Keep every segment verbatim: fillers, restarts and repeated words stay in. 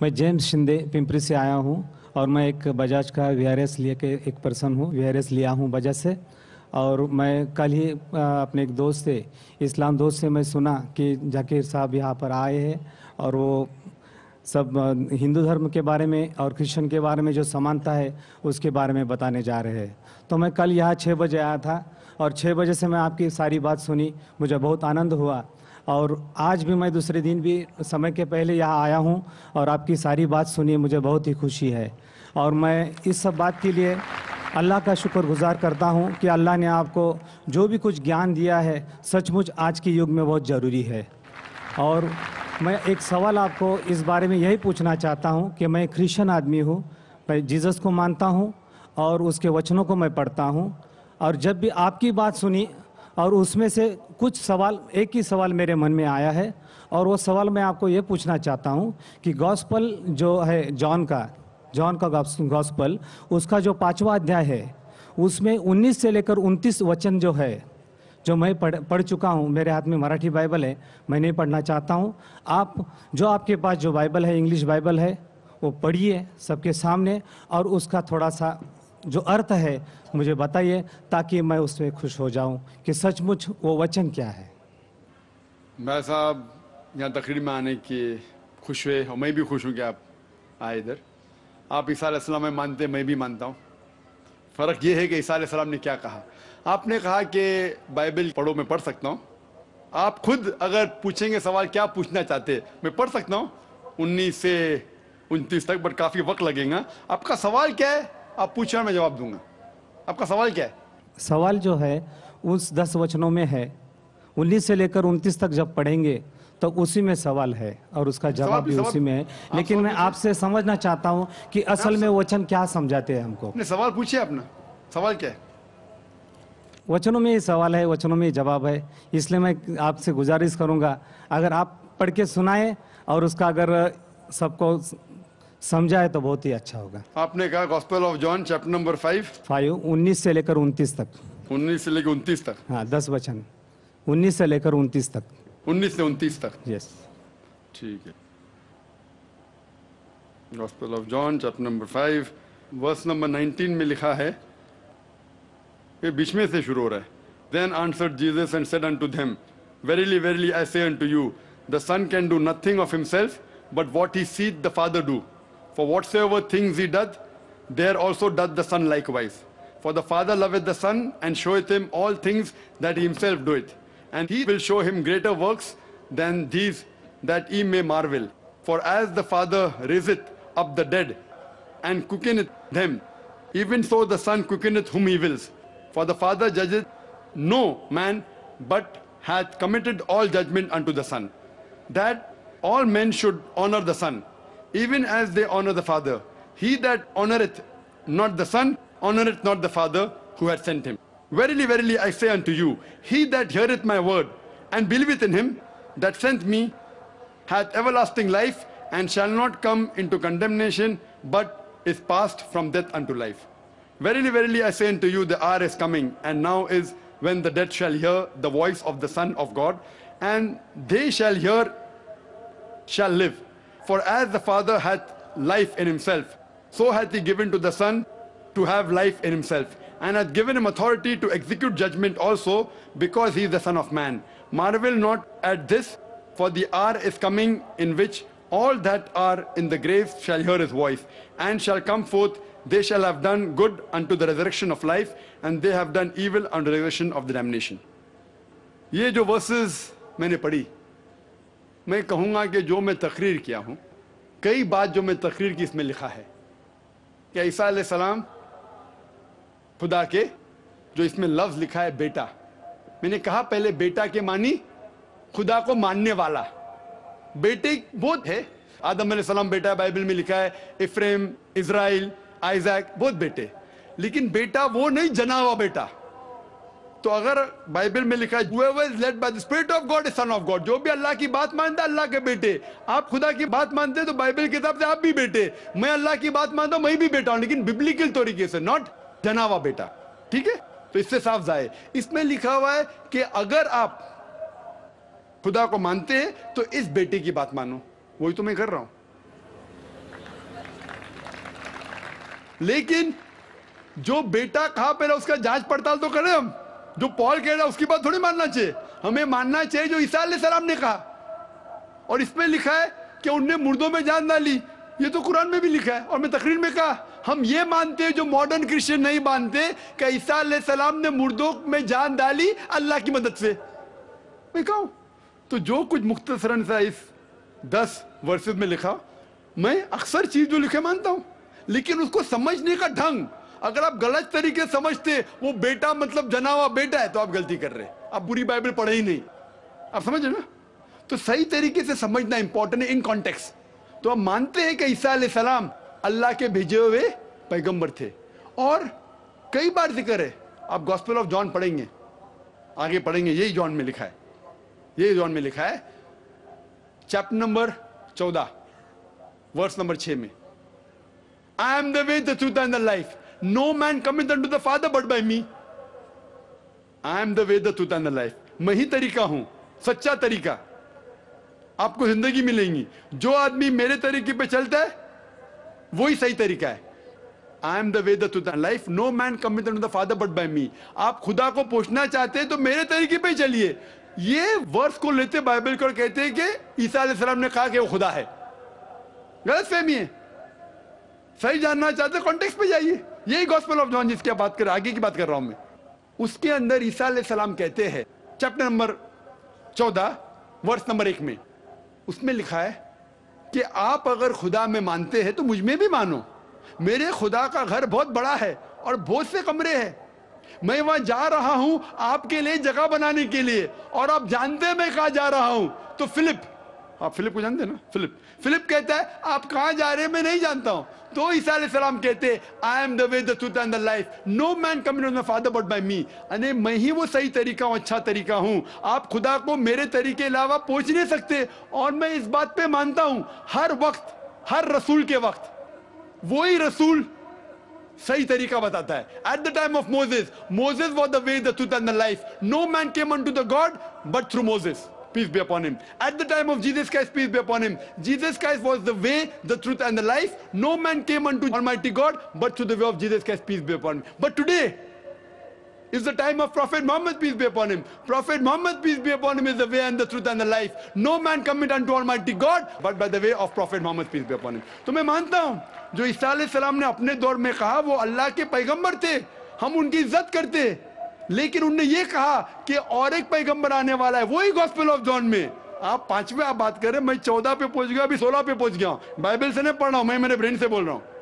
मैं जेम्स शिंदे पिंपरी से आया हूँ और मैं एक बजाज का वी आर एस लिए के एक पर्सन हूँ, वी आर एस लिया हूँ बजाज से। और मैं कल ही अपने एक दोस्त से, इस्लाम दोस्त से मैं सुना कि जाकिर साहब यहाँ पर आए हैं और वो सब हिंदू धर्म के बारे में और क्रिश्चियन के बारे में जो समानता है उसके बारे में बताने जा रहे हैं। तो मैं कल यहाँ छः बजे आया था और छः बजे से मैं आपकी सारी बात सुनी, मुझे बहुत आनंद हुआ। और आज भी मैं दूसरे दिन भी समय के पहले यहाँ आया हूँ और आपकी सारी बात सुनी, मुझे बहुत ही खुशी है। और मैं इस सब बात के लिए अल्लाह का शुक्रगुजार करता हूँ कि अल्लाह ने आपको जो भी कुछ ज्ञान दिया है सचमुच आज के युग में बहुत ज़रूरी है। और मैं एक सवाल आपको इस बारे में यही पूछना चाहता हूँ कि मैं क्रिश्चियन आदमी हूँ, मैं जीसस को मानता हूँ और उसके वचनों को मैं पढ़ता हूँ। और जब भी आपकी बात सुनी और उसमें से कुछ सवाल, एक ही सवाल मेरे मन में आया है और वो सवाल मैं आपको ये पूछना चाहता हूँ कि गॉस्पल जो है जॉन का जॉन का गॉस्पल, उसका जो पांचवा अध्याय है उसमें उन्नीस से लेकर उनतीस वचन जो है, जो मैं पढ़ पढ़ चुका हूँ, मेरे हाथ में मराठी बाइबल है, मैं नहीं पढ़ना चाहता हूँ। आप जो आपके पास जो बाइबल है, इंग्लिश बाइबल है, वो पढ़िए सबके सामने और उसका थोड़ा सा जो अर्थ है मुझे बताइए ताकि मैं उसमें खुश हो जाऊं कि सचमुच वो वचन क्या है। मैं साहब यहाँ तकरीर में आने की खुश हुए और मैं भी खुश हूँ कि आप आए इधर। आप ईसा अलैहिस्सलाम में मानते, मैं भी मानता हूँ। फ़र्क ये है कि ईसा अलैहिस्सलाम ने क्या कहा। आपने कहा कि बाइबल पढ़ो, मैं पढ़ सकता हूँ। आप खुद अगर पूछेंगे सवाल क्या पूछना चाहते, मैं पढ़ सकता हूँ उन्नीस से उनतीस तक, बट काफ़ी वक्त लगेगा। आपका सवाल क्या है आप पूछना, मैं जवाब दूंगा। आपका सवाल क्या है? सवाल जो है उस दस वचनों में है, उन्नीस से लेकर उनतीस तक जब पढ़ेंगे तो उसी में सवाल है और उसका जवाब भी उसी में है। लेकिन मैं आपसे समझना चाहता हूं कि असल में वचन क्या समझाते हैं हमको। अपने सवाल पूछिए, अपना सवाल क्या है? वचनों में ही सवाल है, वचनों में ही जवाब है। इसलिए मैं आपसे गुजारिश करूंगा अगर आप पढ़ के सुनाएं और उसका अगर सबको समझाए तो बहुत ही अच्छा होगा। आपने कहा gospel of John chapter number five five उन्नीस से लेकर उनतीस तक। उन्नीस से लेकर उनतीस तक? हाँ, दस वचन उन्नीस से लेकर उनतीस तक। उन्नीस से उनतीस तक, यस, ठीक है। Gospel of John chapter number five verse number nineteen में लिखा है, ये बीच में से शुरू हो रहा है। Then answered Jesus and said unto them, Verily, verily, I say unto you, the Son can do nothing of himself, but what he seeth the Father do. For whatsoever things he doth, there also doth the Son likewise. For the Father loveth the Son, and showeth him all things that he himself doeth. And he will show him greater works than these, that ye may marvel. For as the Father raiseth up the dead, and quickeneth them, even so the Son quickeneth whom he wills. For the Father judgeth no man, but hath committed all judgment unto the Son, that all men should honor the Son, even as they honor the Father. He that honoreth not the Son, honoreth not the Father who hath sent him. Verily, verily, I say unto you, he that heareth my word, and believeth in him that sent me, hath everlasting life, and shall not come into condemnation, but is passed from death unto life. Verily, verily, I say unto you, the hour is coming, and now is, when the dead shall hear the voice of the Son of God, and they shall hear, shall live. For as the Father hath life in himself, so hath he given to the Son to have life in himself, and hath given him authority to execute judgment also, because he is the Son of Man. Marvel not at this, for the hour is coming in which all that are in the graves shall hear his voice, and shall come forth. They shall have done good unto the resurrection of life, and they have done evil unto the resurrection of the damnation. ये जो versus मैंने पढ़ी, मैं कहूँगा कि जो मैं तकरीर किया हूँ, कई बात जो मैं तकरीर की इसमें लिखा है कि ईसा अलैहिस्सलाम खुदा के, जो इसमें लफ्ज़ लिखा है बेटा, मैंने कहा पहले बेटा के मानी खुदा को मानने वाला। बेटे बहुत है, आदम अलैहिस्सलाम बेटा है, बाइबल में लिखा है, इफ्रेम, इज़राइल, आइजैक, बहुत बेटे, लेकिन बेटा वो नहीं, जना हुआ बेटा। तो अगर बाइबल में लिखा है whoever is led by the spirit of God is son of God, जो भी अल्लाह की बात मानता है अल्लाह के बेटे। आप खुदा की बात मानते हैं तो बाइबल के हिसाब से आप भी बेटे, मैं अल्लाह की बात मानता हूं, मैं भी बेटा हूं, लेकिन बिब्लिकल तरीके से, नॉट जना हुआ बेटा। ठीक है, तो इससे साफ जाए। इसमें लिखा हुआ है कि अगर आप खुदा को मानते हैं तो इस बेटे की बात मानो। वही तो मैं कर रहा हूं। लेकिन जो बेटा कहा पहले उसका जांच पड़ताल तो करें हम। जो पॉल कह रहा है उसकी बात थोड़ी मानना चाहिए, हमें मानना चाहिए जो ईसा अलैहिस्सलाम ने कहा। और इसमें लिखा है कि उनने मुर्दों में जान डाली, ये तो कुरान में भी लिखा है। और मैं तकरीर में कहा हम ये मानते हैं जो मॉडर्न क्रिश्चियन नहीं मानते कि ईसा अलैहिस्सलाम ने मुर्दों में जान डाली अल्लाह की मदद से। मैं कहूं तो जो कुछ मुख्तसरन सा इस दस वर्सेस में लिखा, मैं अक्सर चीज जो लिखे मानता हूं, लेकिन उसको समझने का ढंग अगर आप गलत तरीके से समझते वो बेटा मतलब जना हुआ बेटा है तो आप गलती कर रहे, आप बुरी बाइबल पढ़े ही नहीं। आप समझ रहे ना? तो सही तरीके से समझना इंपॉर्टेंट है इन कॉन्टेक्स्ट। तो हम मानते हैं कि ईसा अलैहिस्सलाम अल्लाह के भेजे हुए पैगंबर थे और कई बार जिक्र है। आप गॉस्पेल ऑफ जॉन पढ़ेंगे, आगे पढ़ेंगे, यही जॉन में लिखा है, यही जॉन में लिखा है चैप्टर नंबर चौदह वर्स नंबर छह में, I am the way the truth and the life, no man coming unto the father but by me. I am the way the truth and the life, मैं ही तरीका हूं, सच्चा तरीका, आपको जिंदगी मिलेंगी। जो आदमी मेरे तरीके पे चलता है वही सही तरीका है। I am the way the truth and life, no man coming unto the father but by me. आप खुदा को पहुंचना चाहते हैं तो मेरे तरीके पे चलिए। ये वर्स को लेते बाइबल को कहते हैं कि ईसा अलैहिस्सलाम ने कहा कि वो खुदा है, गलत फहमी है। सही जानना चाहते कॉन्टेक्स्ट पे जाइए, यही गॉस्पेल ऑफ जॉन जिसकी बात कर आगे की बात कर रहा हूं मैं, उसके अंदर ईसा अलैहिस्सलाम कहते हैं चैप्टर नंबर चौदह वर्स नंबर एक में, उसमें लिखा है कि आप अगर खुदा में मानते हैं तो मुझ में भी मानो। मेरे खुदा का घर बहुत बड़ा है और बहुत से कमरे हैं, मैं वहां जा रहा हूं आपके लिए जगह बनाने के लिए, और आप जानते हैं मैं कहां जा रहा हूं। तो फिलिप, आप फिलिप को जानते हैं ना? फिलिप फिलिप कहता है आप कहां जा रहे हैं मैं नहीं जानता हूं। तो ईसा अलैहिस्सलाम कहते I am the way the truth and the life, no man coming to the father but by me. अने मैं ही वो सही तरीका हूं, अच्छा तरीका हूं। आप खुदा को मेरे तरीके अलावा पहुंच नहीं सकते। और मैं इस बात पे मानता हूं हर वक्त, हर रसूल के वक्त वही रसूल सही तरीका बताता है। At the time of Moses, Moses was the way the truth and the life, no man came unto the God but through Moses, peace be upon him. At the time of Jesus Christ, peace be upon him, Jesus Christ was the way, the truth and the life. No man came unto Almighty God but through the way of Jesus Christ, peace be upon him. But today is the time of Prophet Muhammad, peace be upon him. Prophet Muhammad, peace be upon him, is the way and the truth and the life. No man cometh unto Almighty God but by the way of Prophet Muhammad, peace be upon him. तो मैं मानता हूं जो ईसा अलैहिस्सलाम ने अपने दौर में कहा वो अल्लाह के पैगंबर थे, हम उनकी इज्जत करते, लेकिन उनने ये कहा कि और एक पैगंबर आने वाला है, वही गॉस्पेल ऑफ जॉन में। आप पांचवें आप बात कर रहे हैं, मैं चौदह पे पहुंच गया, अभी सोलह पे पहुंच गया, बाइबल से नहीं पढ़ रहा हूं, मैं मेरे ब्रेन से बोल रहा हूं।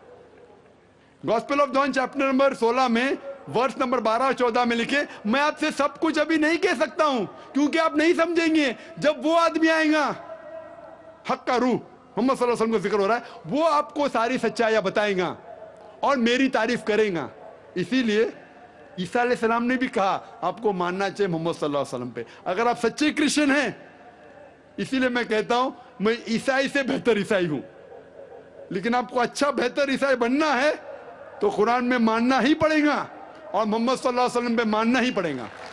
Gospel of John chapter number सोलह में वर्स नंबर बारह और चौदह में लिखे, मैं आपसे सब कुछ अभी नहीं कह सकता हूं क्योंकि आप नहीं समझेंगे। जब वो आदमी आएगा, हक का रूह, मोहम्मद सल्लल्लाहु अलैहि वसल्लम का जिक्र हो रहा है, वो आपको सारी सच्चाइयां बताएगा और मेरी तारीफ करेगा। इसीलिए ईसा अलैहिस्सलाम ने भी कहा आपको मानना चाहिए मोहम्मद सल्लल्लाहु अलैहि वसल्लम पे, अगर आप सच्चे क्रिश्चियन हैं। इसीलिए मैं कहता हूं मैं ईसाई से बेहतर ईसाई हूं, लेकिन आपको अच्छा बेहतर ईसाई बनना है तो कुरान में मानना ही पड़ेगा और मोहम्मद सल्लल्लाहु अलैहि वसल्लम पे मानना ही पड़ेगा।